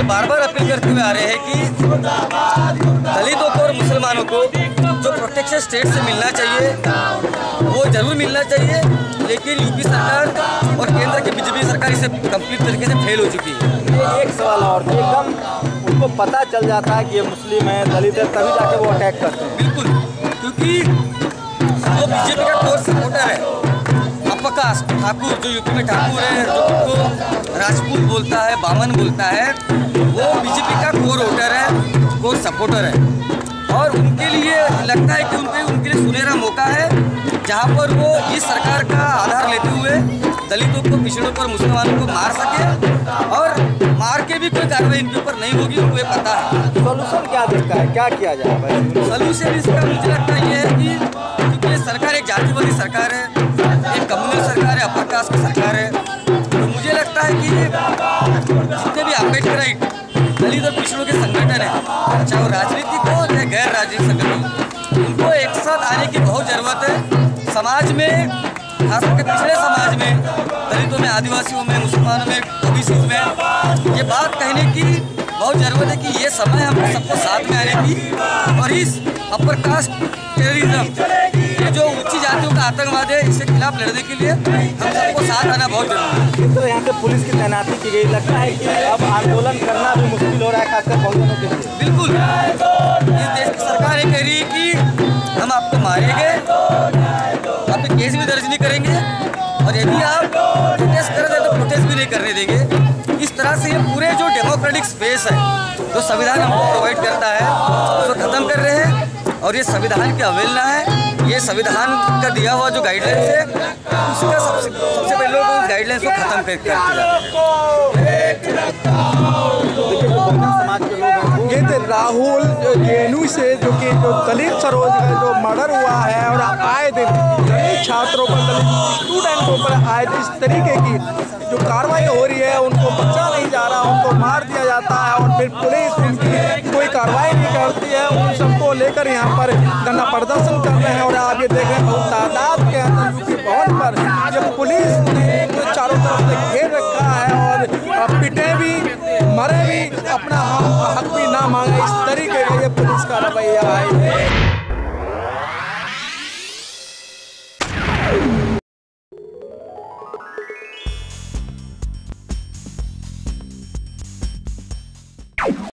बार बार appeal करते हुए आ रहे हैं कि दलितों को और मुसलमानों को जो प्रोटेक्शन स्टेट से मिलना चाहिए वो जरूर मिलना चाहिए, लेकिन यूपी सरकार और केंद्र की बीजेपी सरकार इसे कंप्लीट तरीके से फेल हो चुकी है। ये एक सवाल और एकदम उनको पता चल जाता है कि ये मुस्लिम है, दलित है, तभी जाके वो अटैक करते हैं। बिल्कुल, क्योंकि जो बीजेपी का कोर सपोर्टर है अपकाश ठाकुर, जो यूपी में ठाकुर है, जो उनको राजपूत बोलता है, बामन बोलता है, वो बीजेपी का कोर वोटर है, कोर सपोर्टर है। और उनके लिए लगता है कि उनके लिए सुनहरा मौका है जहां पर वो इस सरकार का आधार लेते हुए दलितों को, पिछड़ों को और मुसलमानों को मार सके, और मार के भी कोई कार्रवाई इनके ऊपर नहीं होगी, उनको ये पता है। सोल्यूशन क्या दिखता है, क्या किया जाए भाई? सोल्यूशन इसका मुझे लगता ये है कि क्योंकि ये सरकार एक जातिवादी सरकार है, एक कम्युनल सरकार है, अपर कास्ट की सरकार है, तो मुझे लगता है कि जितने भी अम्बेडकराइट दलित और पिछड़ों के संगठन है, चाहे वो राजनीतिक हो या गैर राजनीतिक संगठन, उनको एक साथ आने की बहुत ज़रूरत है। समाज में, खासकर पिछड़े समाज में, दलितों में, आदिवासियों में, मुसलमानों में, ओबीसी में ये बात कहने की बहुत ज़रूरत है कि ये समय हम सबको साथ में आने की, और इस अपर कास्ट टेररिज्म, ये जो ऊंची जातियों का आतंकवाद है, इसके खिलाफ लड़ने के लिए हम सबको साथ आना बहुत जरूरी है। तो यहाँ पे पुलिस की तैनाती की गई, लगता है कि अब आंदोलन करना भी मुश्किल हो रहा है, खासकर बहुजनों के लिए। बिल्कुल, इस देश की सरकार ये कह रही है कि हम आपको मारेंगे, आप पे केस भी दर्ज नहीं करेंगे, और यदि आप प्रोटेस्ट कर रहे तो प्रोटेस्ट भी नहीं करने देंगे। इस तरह से ये पूरे जो डेमोक्रेटिक स्पेस है, जो संविधान हमको प्रोवाइड करता है, उसको खत्म कर रहे हैं, और ये संविधान की अवहेलना है। ये संविधान का दिया हुआ जो गाइडलाइंस है, उसका सबसे पहले लोग उस गाइडलाइंस को खत्म करते हैं। ये राहुल गेनू से जो दलित सरोज का जो मर्डर हुआ है, और आए दिन दलित छात्रों पर, दलित स्टूडेंटों पर आए दिन इस तरीके की जो कार्रवाई हो रही है, उनको बचा नहीं जा रहा, उनको मार दिया जाता है, और फिर पुलिस उनकी कोई कार्रवाई नहीं करती है। उन सबको लेकर यहाँ पर धरना प्रदर्शन कर रहे हैं, और आप ये देख रहे हैं बहुत तादाद के अंदर यूपी भवन पर ये पुलिस ने चारों तरफ से घेर रखा है, और पिटे भी, मरे भी, अपना हक भी ना मांगे, इस तरीके का ये पुलिस का रवैया है।